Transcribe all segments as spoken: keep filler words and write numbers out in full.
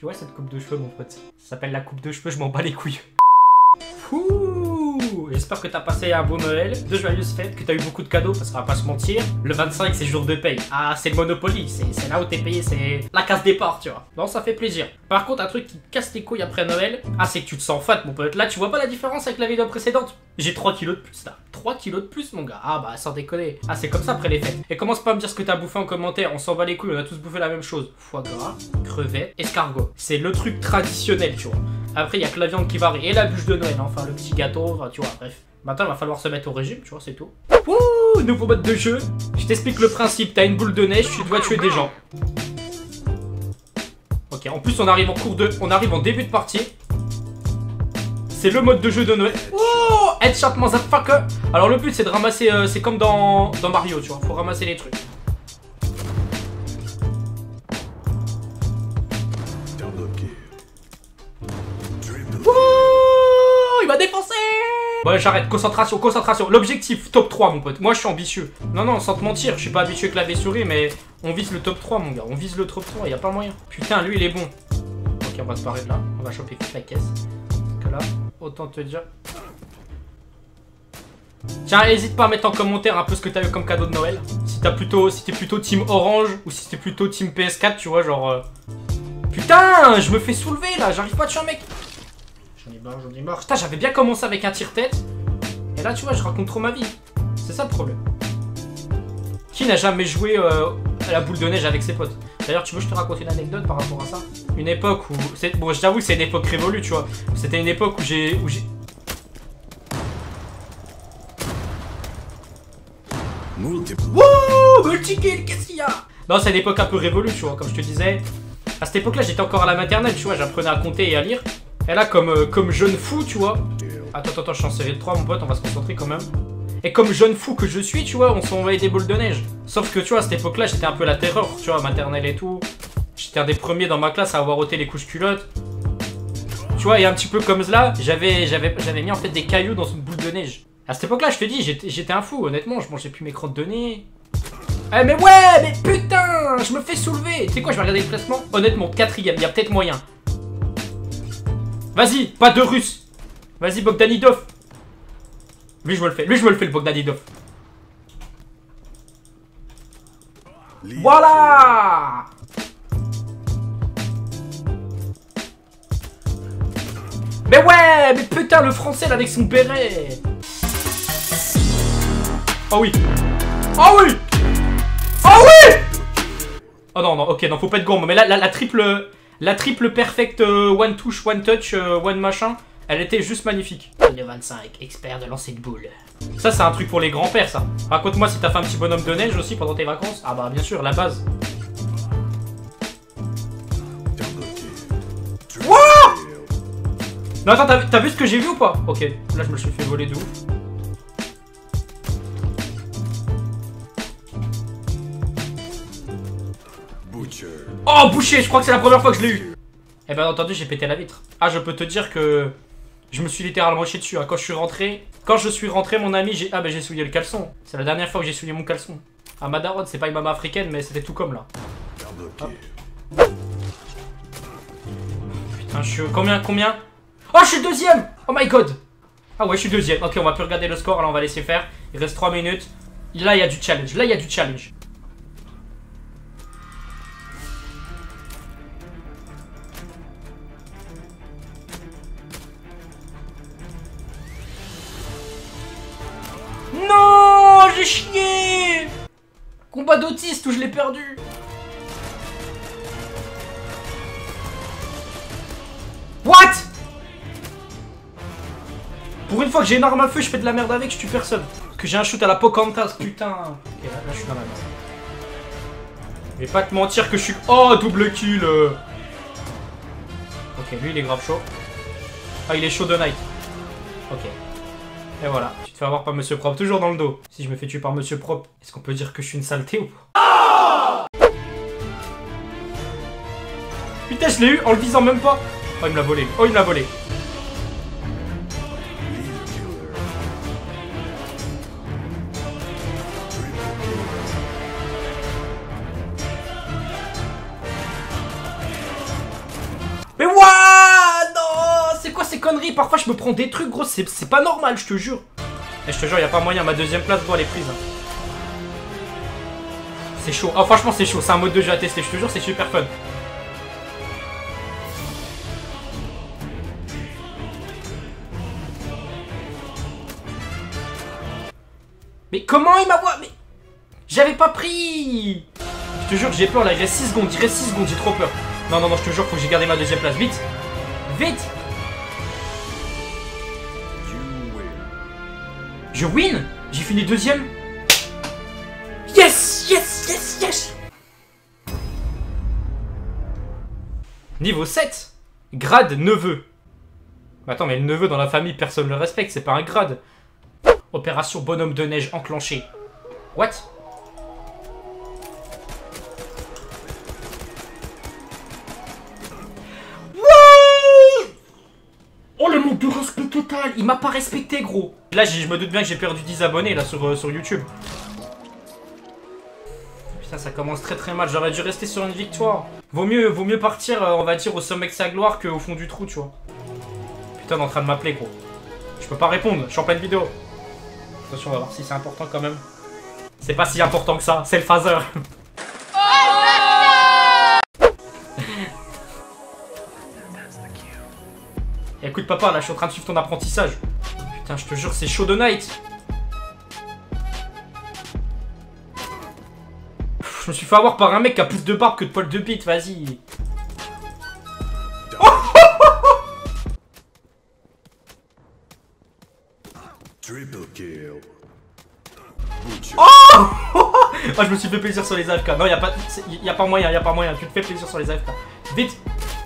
Tu vois cette coupe de cheveux, mon pote? Ça s'appelle la coupe de cheveux, je m'en bats les couilles. Ouh, j'espère que t'as passé un bon Noël, de joyeuses fêtes, que t'as eu beaucoup de cadeaux, parce qu'on va pas se mentir. Le vingt-cinq, c'est jour de paye. Ah, c'est le Monopoly, c'est là où t'es payé, c'est la casse départ, tu vois. Non, ça fait plaisir. Par contre, un truc qui casse les couilles après Noël, ah, c'est que tu te sens fat, mon pote. Là, tu vois pas la différence avec la vidéo précédente? J'ai trois kilos de plus, là. trois kilos de plus, mon gars. Ah, bah, sans déconner. Ah, c'est comme ça après les fêtes. Et commence pas à me dire ce que t'as bouffé en commentaire, on s'en bat les couilles, on a tous bouffé la même chose. Foie gras, crevettes, escargot. C'est le truc traditionnel, tu vois. Après, il y a que la viande qui varie et la bûche de Noël, enfin le petit gâteau, enfin, tu vois, bref. Maintenant, il va falloir se mettre au régime, tu vois, c'est tout. Ouh, nouveau mode de jeu. Je t'explique le principe. T'as une boule de neige, tu dois tuer des gens. Ok, en plus, on arrive en cours de... On arrive en début de partie. C'est le mode de jeu de Noël. Oh, headshot, motherfucker. Alors, le but, c'est de ramasser... Euh, c'est comme dans, dans Mario, tu vois. Faut ramasser les trucs. Il m'a défoncé. Bon, j'arrête, concentration, concentration. L'objectif, top trois, mon pote. Moi, je suis ambitieux. Non, non, sans te mentir, je suis pas habitué clavier-souris, mais on vise le top trois, mon gars. On vise le top trois, y a pas moyen. Putain, lui, il est bon. Ok, on va se barrer de là. On va choper toute la caisse. Parce que là, autant te dire... Tiens, n'hésite pas à mettre en commentaire un peu ce que t'as eu comme cadeau de Noël. Si t'as plutôt, si t'es plutôt team Orange ou si t'es plutôt team P S quatre, tu vois, genre... Euh... Putain, je me fais soulever, là. J'arrive pas à tuer un mec. J'en ai marre, j'en ai marre. Putain, j'avais bien commencé avec un tire-tête. Et là, tu vois, je raconte trop ma vie. C'est ça le problème. Qui n'a jamais joué euh, à la boule de neige avec ses potes? D'ailleurs, tu veux que je te raconte une anecdote par rapport à ça? Une époque où... Bon, je t'avoue que c'est une époque révolue, tu vois. C'était une époque où j'ai... Où j'ai... Wouh, multi-kill, qu'est-ce qu'il y a? Non, c'est une époque un peu révolue, tu vois, comme je te disais. À cette époque-là, j'étais encore à la maternelle, tu vois, j'apprenais à compter et à lire. Et là, comme, euh, comme jeune fou, tu vois. Attends, attends, attends, je suis en série de trois, mon pote, on va se concentrer quand même. Et comme jeune fou que je suis, tu vois, on s'envoyait des boules de neige. Sauf que, tu vois, à cette époque-là, j'étais un peu la terreur, tu vois, maternelle et tout. J'étais un des premiers dans ma classe à avoir ôté les couches culottes. Tu vois, et un petit peu comme cela, j'avais j'avais j'avais mis en fait des cailloux dans une boule de neige. À cette époque-là, je te dis, j'étais un fou, honnêtement, je mangeais plus mes crottes de nez. Eh mais ouais, mais putain, je me fais soulever. Tu sais quoi, je vais regarder le classement. Honnêtement, quatrième, il y a peut-être moyen. Vas-y, pas de russe. Vas-y, Bogdanidov. Lui, je me le fais. Lui, je me le fais, le Bogdanidov. Voilà. Mais ouais, mais putain, le français, là, avec son béret. Oh oui. Oh oui. Oh oui. Oh non, non, ok, non, faut pas être gourmand. Mais là, la, la triple... La triple perfect euh, one touch, one touch, euh, one machin, elle était juste magnifique. Le vingt-cinq, expert de lancer de boules. Ça, c'est un truc pour les grands-pères, ça. Raconte-moi si t'as fait un petit bonhomme de neige aussi pendant tes vacances. Ah bah bien sûr, la base. Wouah. Non, attends, t'as vu ce que j'ai vu ou pas? Ok, là, je me suis fait voler de ouf. Oh, boucher, je crois que c'est la première fois que je l'ai eu. Eh ben entendu, j'ai pété la vitre. Ah, je peux te dire que je me suis littéralement chié dessus. Hein. Quand je suis rentré, quand je suis rentré, mon ami, j'ai ah ben j'ai souillé le caleçon. C'est la dernière fois que j'ai souillé mon caleçon. Ah, ma daronne, c'est pas une maman africaine, mais c'était tout comme là. Hop. Putain, je suis combien, combien? Oh, je suis deuxième. Oh my god. Ah ouais, je suis deuxième. Ok, on va plus regarder le score. Alors on va laisser faire. Il reste trois minutes. Là, il y a du challenge. Là, il y a du challenge. Non, j'ai chié. Combat d'autiste où je l'ai perdu. What? Pour une fois que j'ai une arme à feu, je fais de la merde avec, je tue personne. Parce que j'ai un shoot à la Pocahontas, putain. Ok, là, là je suis dans la merde. Je vais pas te mentir que je suis... Oh, double kill. Ok, lui il est grave chaud. Ah, il est chaud de night. Ok. Et voilà, tu te fais avoir par Monsieur Propre, toujours dans le dos. Si je me fais tuer par Monsieur Propre, est-ce qu'on peut dire que je suis une saleté ou pas? Oh, putain, je l'ai eu en le visant même pas. Oh, il me l'a volé. Oh, il me l'a volé. Mais ouah, non, c'est quoi ces conneries? Parfois je me prends des trucs, gros, c'est pas normal, je te jure. Et je te jure, y a pas moyen, ma deuxième place, gros, elle est prise. Hein. C'est chaud. Oh, franchement, c'est chaud, c'est un mode de jeu à tester, je te jure, c'est super fun. Mais comment il m'a voix? Mais j'avais pas pris. Je te jure que j'ai peur là, il reste six secondes, il reste six secondes, j'ai trop peur. Non, non, non, je te jure, faut que j'ai gardé ma deuxième place. Vite. Vite. Je win. J'ai fini deuxième. Yes, yes, yes, yes. Niveau sept. Grade neveu. Attends, mais le neveu dans la famille, personne le respecte, c'est pas un grade. Opération bonhomme de neige enclenchée. What? Wow! Oh le manque de respect total. Il m'a pas respecté, gros. Là, je me doute bien que j'ai perdu dix abonnés là sur, euh, sur YouTube. Putain, ça commence très très mal. J'aurais dû rester sur une victoire. Vaut mieux, vaut mieux partir, euh, on va dire, au sommet de sa gloire qu'au fond du trou, tu vois. Putain, on est en train de m'appeler, gros. Je peux pas répondre, je suis en pleine vidéo. Attention, on va voir si c'est important quand même. C'est pas si important que ça, c'est le phaser. Écoute papa, là je suis en train de suivre ton apprentissage. Putain, je te jure, c'est chaud de night. Je me suis fait avoir par un mec qui a plus de barbe que de poils de bite, vas-y. Triple kill. Oh, oh, je me suis fait plaisir sur les A F K. Non, y'a pas, y a pas moyen, y a pas moyen. Tu te fais plaisir sur les A F K. Vite.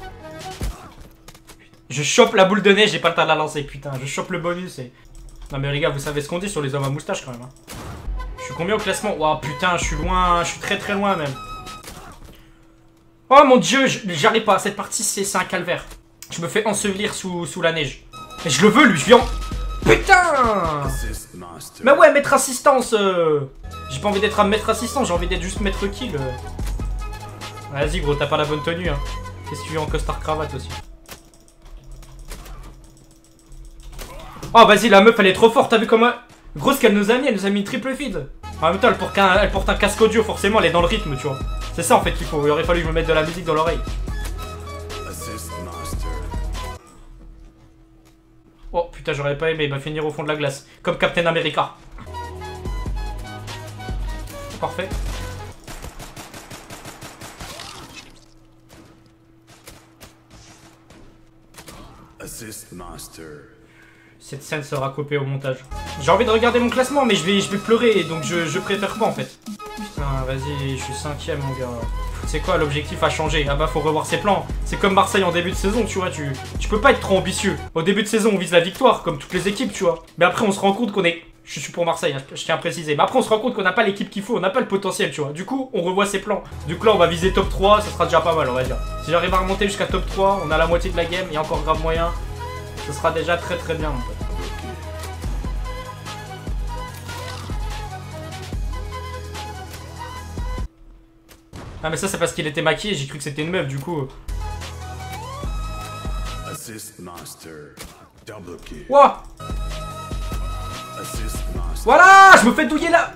Je chope la boule de neige, j'ai pas le temps de la lancer, putain. Je chope le bonus et... Non mais les gars, vous savez ce qu'on dit sur les hommes à moustache quand même. Hein. Je suis combien au classement? Waouh, putain, je suis loin, je suis très très loin même. Oh mon dieu, j'arrive pas. Cette partie, c'est un calvaire. Je me fais ensevelir sous, sous la neige. Mais je le veux, lui, je viens... Putain! Mais ouais, maître assistance euh... J'ai pas envie d'être un maître assistant, j'ai envie d'être juste maître kill. Euh... Vas-y gros, t'as pas la bonne tenue hein. Qu'est-ce que tu veux en costard cravate aussi? Oh vas-y, la meuf elle est trop forte, t'as vu comment... Gros, ce qu'elle nous a mis, elle nous a mis une triple feed. En même temps, elle porte un, elle porte un casque audio, forcément elle est dans le rythme, tu vois. C'est ça en fait qu'il faut, il aurait fallu que je me mette de la musique dans l'oreille. Oh putain, j'aurais pas aimé, il va finir au fond de la glace. Comme Captain America. Parfait. Assist master. Cette scène sera coupée au montage. J'ai envie de regarder mon classement, mais je vais, je vais pleurer, donc je, je préfère pas en fait. Putain, vas-y, je suis cinquième mon gars. C'est quoi l'objectif à changer? Ah bah faut revoir ses plans. C'est comme Marseille en début de saison, tu vois, tu, tu peux pas être trop ambitieux. Au début de saison, on vise la victoire, comme toutes les équipes, tu vois. Mais après, on se rend compte qu'on est... Je suis pour Marseille, hein, je tiens à préciser. Mais après, on se rend compte qu'on n'a pas l'équipe qu'il faut, on n'a pas le potentiel, tu vois. Du coup, on revoit ses plans. Du coup, là, on va viser top trois, ça sera déjà pas mal, on va dire. Si j'arrive à remonter jusqu'à top trois, on a la moitié de la game, il y a encore grave moyen. Ce sera déjà très très bien, mon pote. Ah mais ça c'est parce qu'il était maquillé, j'ai cru que c'était une meuf du coup. Assist master. Double kill. Wouah. Assist master. Voilà, je me fais douiller là.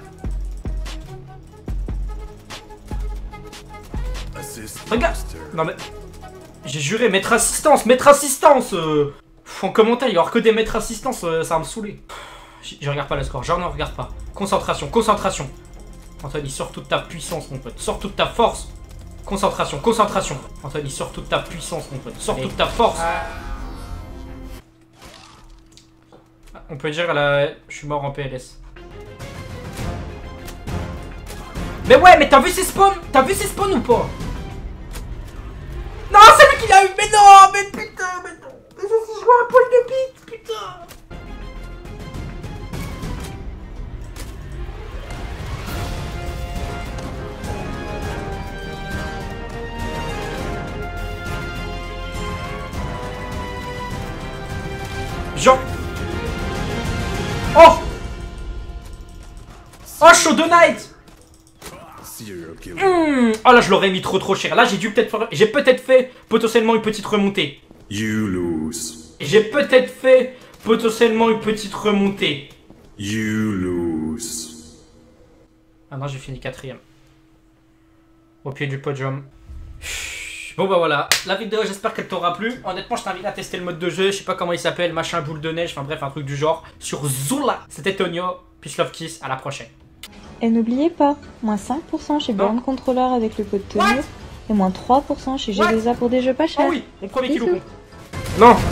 Assist Regarde. master. Non mais... J'ai juré, maître assistance, maître assistance euh... En commentaire, il y aura que des maîtres assistances, euh, ça va me saouler. Je, je regarde pas le score, genre ne regarde pas. Concentration, concentration. Anthony, sors toute ta puissance, mon pote. Sors toute ta force. Concentration, concentration. Anthony, sors toute ta puissance, mon pote. Sors toute ta force. On peut dire, là, je suis mort en P L S. Mais ouais, mais t'as vu ses spawns? T'as vu ses spawns ou pas? Non, c'est lui qui l'a eu. Mais non, mais putain, mais non. Mais ça, si je vois un poil de bite, putain. Jean. Oh. Oh, Show the Night. Serial kill. Mmh. Oh là, je l'aurais mis trop trop cher. Là, j'ai dû peut-être faire... J'ai peut-être fait potentiellement une petite remontée. You lose. J'ai peut-être fait potentiellement une petite remontée. You lose. Ah non, j'ai fini quatrième. Au pied du podium. Bon bah voilà, la vidéo j'espère qu'elle t'aura plu. Honnêtement je t'invite à tester le mode de jeu, je sais pas comment il s'appelle, machin boule de neige, enfin bref un truc du genre. Sur Zula, c'était Tonio, peace love kiss, à la prochaine. Et n'oubliez pas, moins cinq pour cent chez Born Controller avec le code Tonio What et moins trois pour cent chez G deux A pour des jeux pas chers. Ah oui, mon premier kilo Bisous. con. Non,